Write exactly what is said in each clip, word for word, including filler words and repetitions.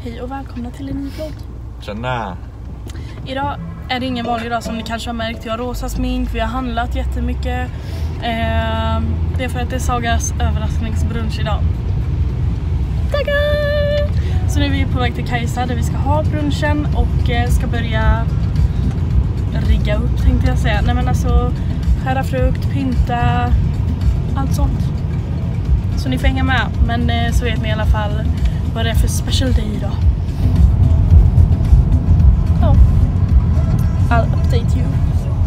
Hej och välkomna till en ny vlogg. Tjena! Idag är det ingen vanlig dag som ni kanske har märkt. Jag har rosa smink, vi har handlat jättemycket. eh, Det är för att det är Sagas överraskningsbrunch idag. Tackar! Så nu är vi på väg till Kajsa där vi ska ha brunchen och eh, ska börja rigga upp, tänkte jag säga. Nej men alltså, skära frukt, pynta, allt sånt. Så ni får hänga med, men eh, så vet ni i alla fall vad det är för special day idag. Ja. I'll update you.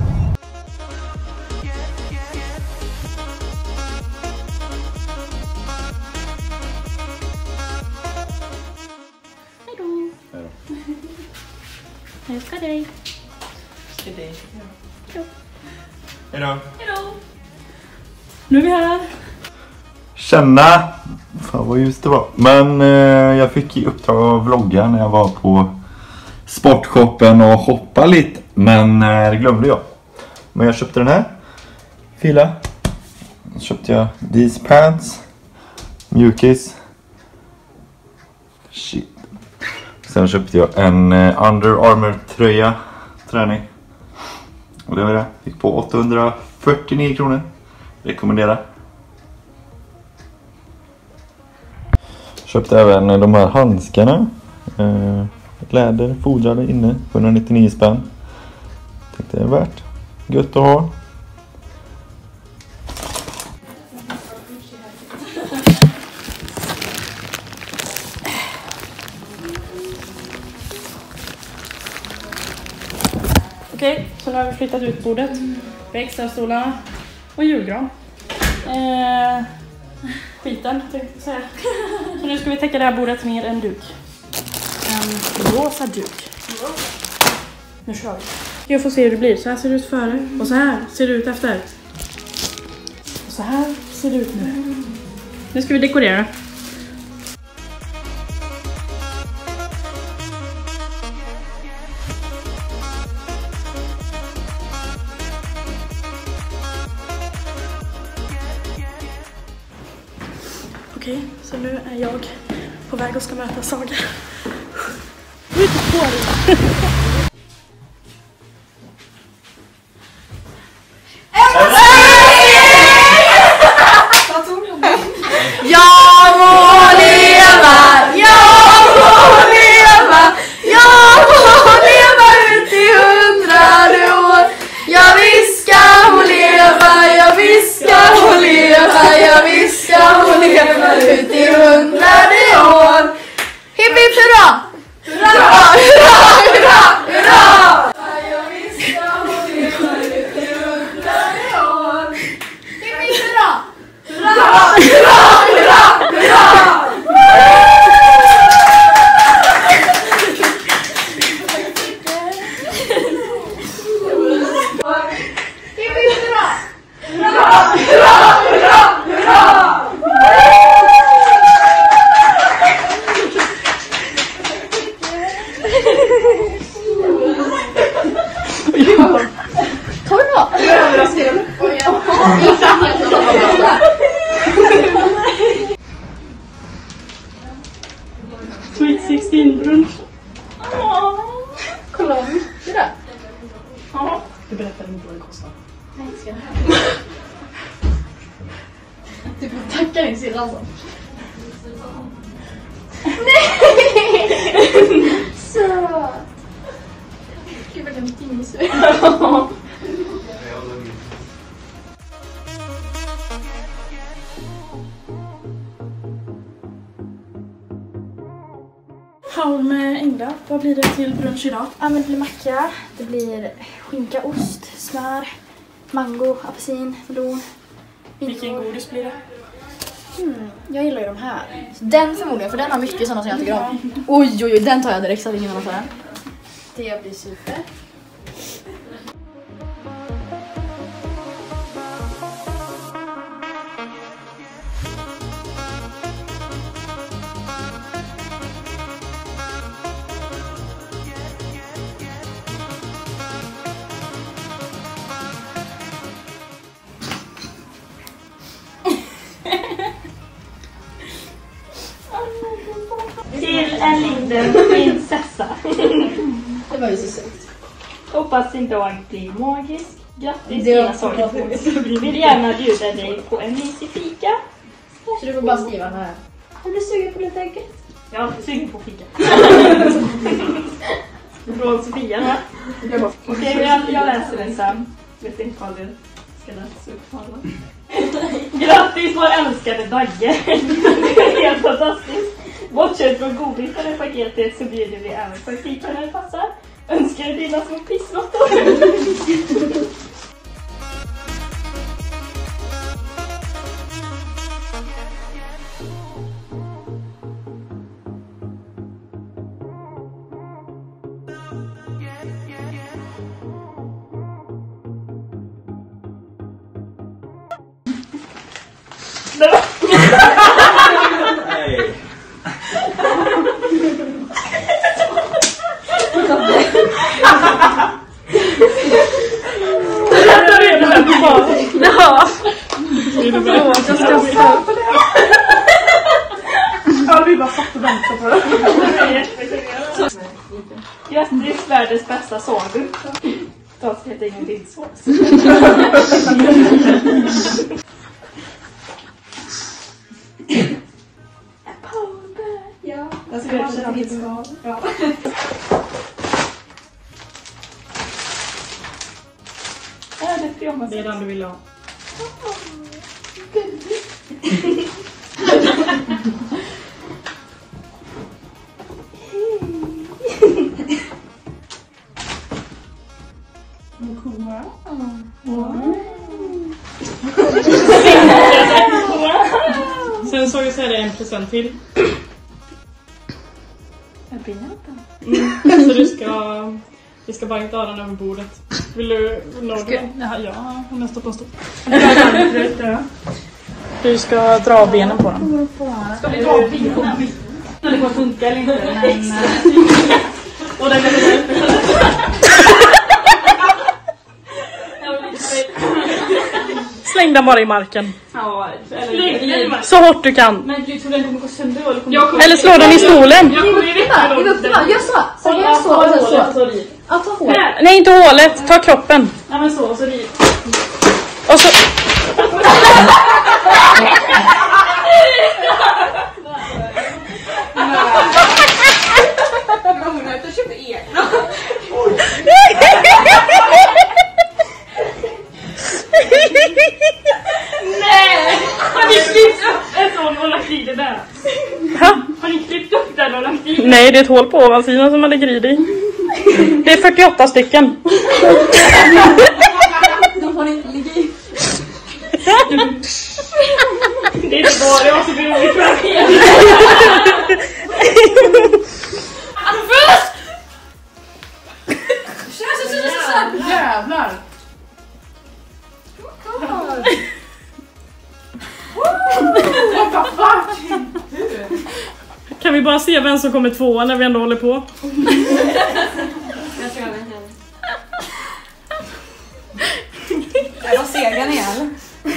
Hejdå! Jag ska dig. Ska dig. Hejdå. Hejdå. Hejdå. Nu är vi här. Tjena! Fan vad just det var. Men eh, jag fick i uppdrag att vlogga när jag var på sportshoppen och hoppa lite. Men eh, det glömde jag. Men jag köpte den här. Fila. Så köpte jag these pants. Mjukis. Shit. Sen köpte jag en eh, Under Armour tröja. Träning. Och det var det. Fick på åttahundrafyrtionio kronor. Rekommenderar. Köpte även de här handskarna. Eh, läder, fodrade inne. etthundranittionio spänn. Tänkte det är värt. Gött att ha. Okej, så nu har vi flyttat ut bordet. Vi har extra stolarna och julgran. Eh, skiten, tänkte jag säga. Så nu ska vi täcka det här bordet med en duk. En rosa duk. Nu kör vi. Jag får se hur det blir. Så här ser det ut före. Och så här ser det ut efter. Och så här ser det ut nu. Nu ska vi dekorera. Okej, så nu är jag på väg och ska möta Saga. Ut på det! Jag må leva, jag må leva, jag må leva ut i hundrade år. Jag viskar hon leva, jag viskar hon leva, jag viskar hon leva ut i hundrade år. Hipp hipp hurra! Hurra, hurra, hurra, hurra! Jag viskar hon leva ut i hundrade år. Hipp hipp hurra! Hurra, hurra, hurra, hurra! Sweet sexton brunch. Kolla vad mycket det är. Ja. Du berättar inte vad det kostar. Nej, ska jag. Du får tacka din syrra alltså. Nej! Så. Gud vad mitt inne så. Haul med Engla. Vad blir det till brunch idag? Ja, men det blir macka, det blir skinka, ost, smör, mango, apelsin, melon. Vilken godis blir det? Hmm, jag gillar ju de här. Den förmodligen, för den har mycket sådana som jag tycker om. Oj, oj, oj, den tar jag direkt så att ingen annan tar den. Det blir super. Till är Linden prinsessa. Det var ju så sökt. Hoppas din dag blir magisk. Grattis dina sorger. Vill gärna bjuda dig på en mysig fika. Så du får bara skriva den här. Är du sugen på lite ägget? Ja, sugen på fika. Från Sofia här. Okej, okay, jag, jag läser den sen. Jag vet inte vad det ska läsas upp för alla. Grattis vår älskade Dagge. Det är helt fantastiskt. Bortsett från godbitar i paketet så bjuder vi även på fika när det passar. Önskar du dina små pissnottor? Nej. Ja. Jag ska få. Ja, vi bara satt och väntade på det. Grattis, världens bästa son. Ta ska helt ingenting så. Ja, jag ska köra ditt skal. Ja. Är det pyjamas? Det är den du vill ha. Sen så är det en present till. Jag brinner Mm. Så du ska... Vi ska bara inte ha den över bordet. Vill du nå den? Ja, ja, om jag står på en stol. Du ska dra benen på den. Ska vi dra benen? Det kommer funka eller inte, men... Och den är Släng den bara i marken. Ja, eller... Så hårt du kan. Men du tror den kommer gå sönder då? Eller, kommer... Eller slå den i stolen. Jag kommer ju veta. Gör så. Så gör så och sen så. Ja, ta hål. Nej, inte hålet. Ta kroppen. Ja, men så. Och så riv. Och så... Nej! Har ni klippt upp en sån och lagt i det där? Ha? Har ni klippt upp den och lagt i? Nej, det är ett hål på ovansidan som man lägger i dig. Det är fyrtioåtta stycken. De får inte ligga i. Det är inte bara jag som blir roligt för att hela. Jävlar. Kan vi bara se vem som kommer tvåa när vi ändå håller på? Jag ska göra det. Jag var segan igen.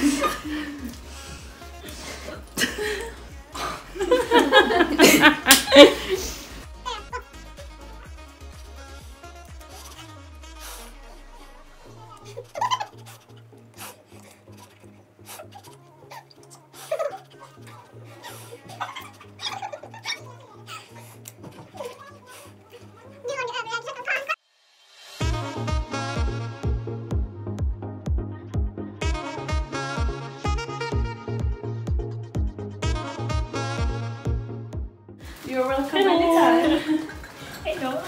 You're welcome anytime. Hej då.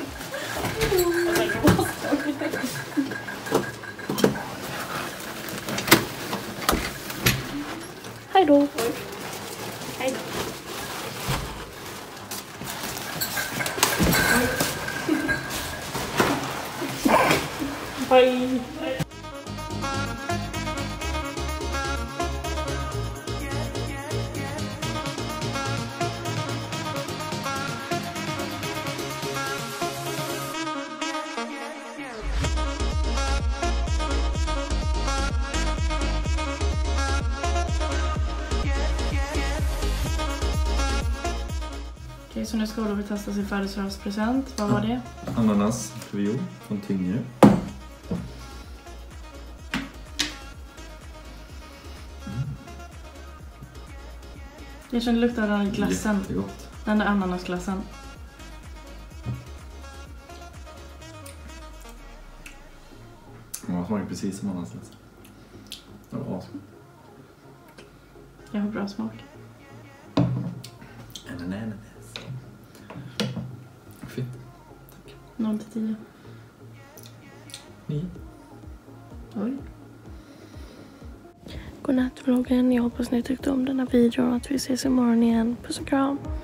Hej då. Hej då. Hej. Okej, så nu ska Olof testa sin födelsedagspresent. Vad var det? Ananas, viol, från Tyngre. Jag känner luktar den här glassen. Jättegott. Den där ananasglassen. Ja, smakar precis som ananasglass. Det var awesome. Jag har bra smak. Ananas. Fint. noll till tio. nio. Oj. Godnatt vloggen. Jag hoppas ni tyckte om den här videon och att vi ses imorgon igen. Puss och kram.